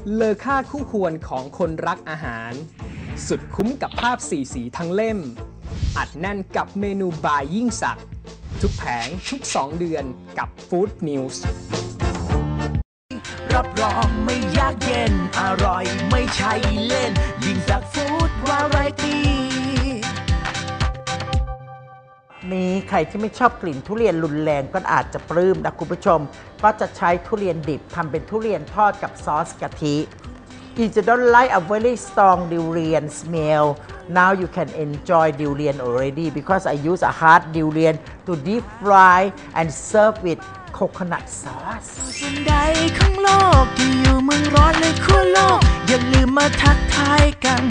เลอค่าคู่ควรของคนรักอาหารสุดคุ้มกับภาพสีสีทั้งเล่มอัดแน่นกับเมนูบายยิ่งสักทุกแผงทุก2 เดือนกับ Food News รับรองไม่ยากเย็นอร่อยไม่ใช่เล่นยิ่งสักฟู้ดวาไรตี้มีใครที่ไม่ชอบกลิ่นทุเรียนรุนแรงก็อาจจะปลื้มนะคุณผู้ชมก็จะใช้ทุเรียนดิบทำเป็นทุเรียนทอดกับซอสกะทิ If you don't like a very strong durian smell now you can enjoy durian already because I use a hard durian to deep fry and serve with coconut sauce ส่วนใดของโลกที่อยู่เมืองร้อนเลยขั้วโลกอย่าลืมมาทักทายกัน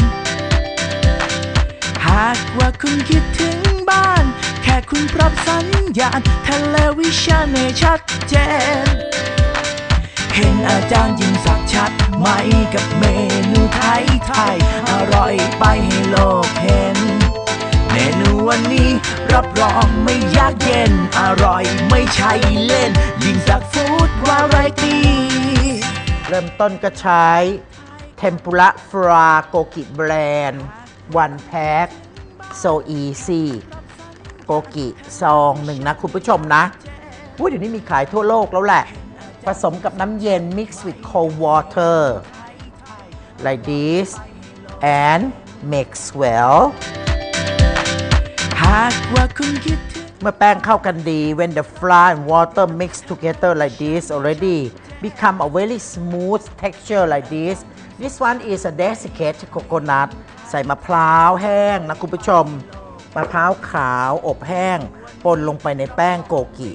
หากว่าคุณคิดถึงบ้านแค่คุณปรับสัญญาณทะเลวิชันให้ชัดเจนเห็นอาจารย์ยิ่งสักชัดไหมกับเมนูไทยอร่อยไปให้โลกเห็นเมนูวันนี้รับรองไม่ยากเย็นอร่อยไม่ใช่เล่นยิ่งสักฟู้ดวาไรตี้เริ่มต้นก็ใช้เทมปุระฟราโกกิแบรนด์1 pack so easy โกกิซอง1นะคุณผู้ชมนะเดี๋ยวนี้มีขายทั่วโลกแล้วแหละผสมกับน้ำเย็น mix with cold water like this and mix well หากว่าคุณคิดเมื่อแป้งเข้ากันดี when the flour and water mix together like this already become a very smooth texture like this one is a desiccated coconut ใส่มะพร้าวแห้งนะคุณผู้ชมมะพร้าวขาวอบแห้งปนลงไปในแป้งโกกิ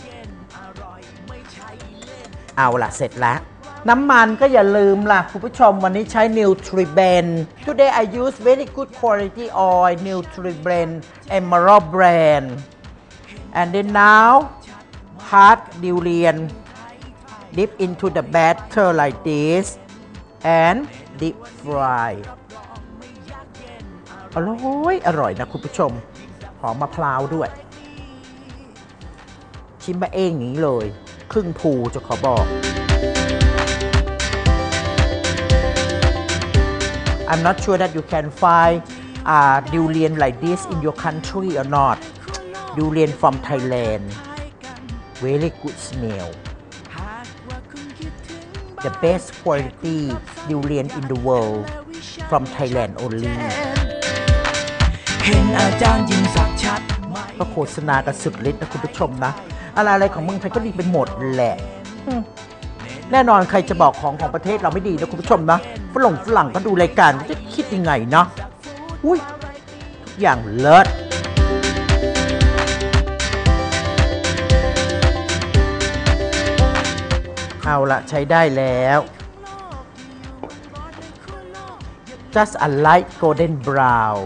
เอาล่ะเสร็จแล้วน้ำมันก็อย่าลืมล่ะคุณผู้ชมวันนี้ใช้ Nutribend Today I use very good quality oil Nutribend Emerald brand and then now hard durian dip into the batter like this and deep fry อร่อยนะคุณผู้ชมหอมมะพร้าวด้วยชิมมาเองอย่างนี้เลยครึ่งภูจะขอบอก I'm not sure that you can find durian like this in your country or not durian from Thailand very good smell the best quality durian in the world from Thailand only เห็นอาจารย์ยิ่งสักชัดก็โฆษณากันสุดฤทธิ์นะคุณผู้ชมนะอะไรของเมืองไทยก็ดีไปหมดแหละแน่นอนใครจะบอกของประเทศเราไม่ดีนะคุณผู้ชมนะฝรั่งก็ดูรายการจะคิดยังไงเนาะทุกอย่างเลิศเอาละใช้ได้แล้ว just a light golden brown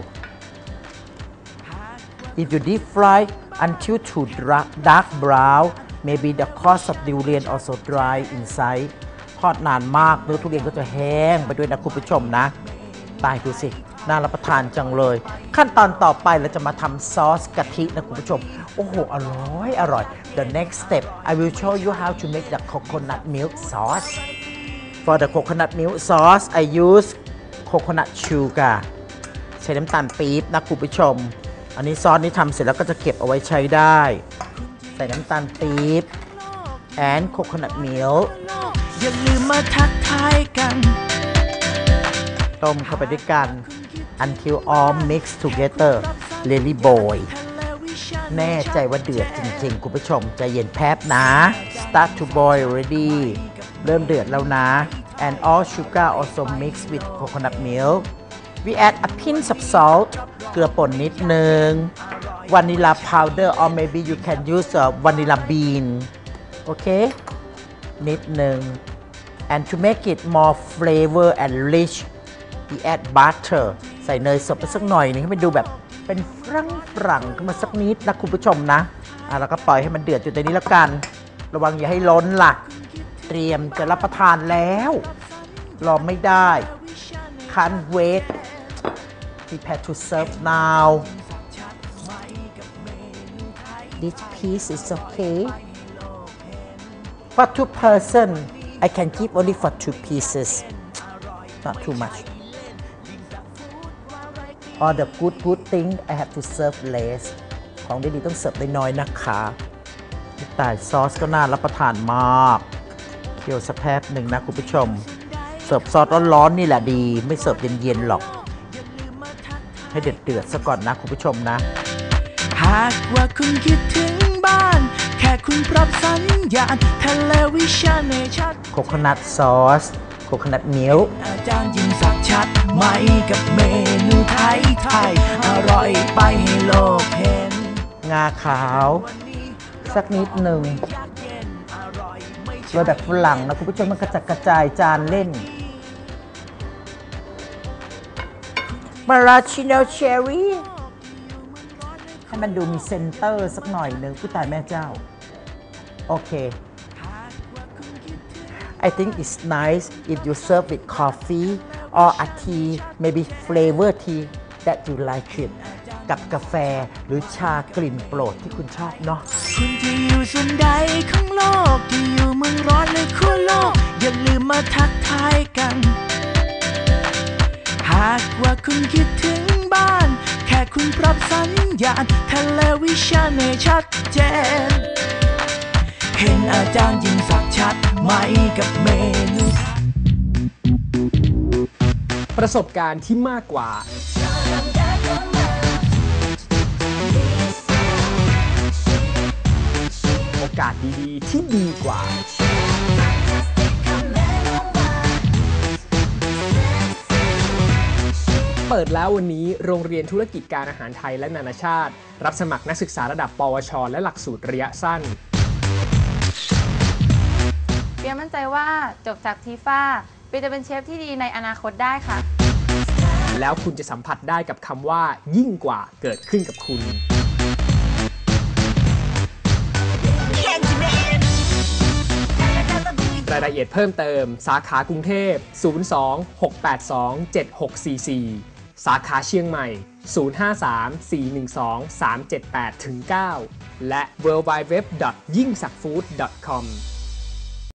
if you deep fry until too dark brown maybe the cost of durian also dry inside ทอดนานมากเนื้อทุเรียนก็จะแห้งไปด้วยนะคุณผู้ชมนะตายดูสิน่ารับประทานจังเลยขั้นตอนต่อไปเราจะมาทำซอสกะทินะคุณผู้ชมอร่อย The next step I will show you how to make the coconut milk sauce for the coconut milk sauce I use coconut sugar ใช้น้ำตาลปี๊บนะคุณผู้ชมอันนี้ซอสนี้ทำเสร็จแล้วก็จะเก็บเอาไว้ใช้ได้ใส่น้ำตาลปี๊บ and coconut milk อย่าลืมมาทักทายกันต้มเข้าไปด้วยกัน until all mix together really boil แน่ใจว่าเดือดจริงๆคุณผู้ชมใจเย็นแป๊บนะ start to boil already เริ่มเดือดแล้วนะ and all sugar also mix with coconut milk we add a pinch of salt เกลือป่นนิดนึง vanilla powder or maybe you can use a vanilla bean โอเคนิดนึง and to make it more flavor and rich we add butter ใส่เนยสดไปสักหน่อยนึงให้มันดูแบบเป็นฝรั่งขึ้นมาสักนิดนะคุณผู้ชมนะแล้วก็ปล่อยให้มันเดือดอยู่ในนี้แล้วกันระวังอย่าให้ล้นล่ะเตรียมจะรับประทานแล้วรอไม่ได้ can't wait prepare to serve now this piece is okay for 2 person I can keep only for 2 pieces not too much all the good thing I have to serve less ของดีๆต้องเสิร์ฟได้น้อยนะคะแต่ซอสก็น่ารับประทานมากเคี่ยวสักแป๊บหนึ่งนะคุณผู้ชมเสิร์ฟซอสร้อนๆนี่แหละดีไม่เสิร์ฟเย็นๆหรอกให้เดือดๆซะก่อนนะคุณผู้ชมนะหากว่าคุณคิดถึงบ้านแค่คุณปรับสัญญาณทะเลวิชาเนชัดโคโคนัทซอสโคโคนัทมิลค์อาจารย์ยิ่งสักชัดไหมกับเมนูไทยอร่อยไปให้โลกเห็นงาขาวสักนิดหนึ่งโรยแบบฝรั่งนะคุณผู้ชมมันกระจัดกระจายจานเล่นมาราชิโนเชอรี่ให้มันดูมีเซนเตอร์สักหน่อยนึงผู้ตายแม่เจ้าโอเค I think it's nice if you serve with coffee or a tea maybe flavor tea that you like it กับกาแฟหรือชากลิ่นโปรดที่คุณชอบเนาะคุณจะอยู่ส่วนใดของโลกจะอยู่เมืองร้อนหรือขั้วโลกอย่าลืมมาทักทายกันหากว่าคุณคิดถึงบ้านแค่คุณปรับสัญญาณทะเลวิชาเนชัดเจนเห็นอาจารย์ยิ่งสักชัดไหมกับเมนูประสบการณ์ที่มากกว่าโอกาสดีๆที่ดีกว่าเปิดแล้ววันนี้โรงเรียนธุรกิจการอาหารไทยและนานาชาติรับสมัครนักศึกษาระดับปวชและหลักสูตรระยะสั้นเปียมั่นใจว่าจบจากทีฟ้าเปียจะเป็นเชฟที่ดีในอนาคตได้ค่ะแล้วคุณจะสัมผัสได้กับคำว่ายิ่งกว่าเกิดขึ้นกับคุณรายละเอียดเพิ่มเติมสาขากรุงเทพ02-682-7644สาขาเชียงใหม่053-412-378-9และ worldwideweb.yingsakfood.com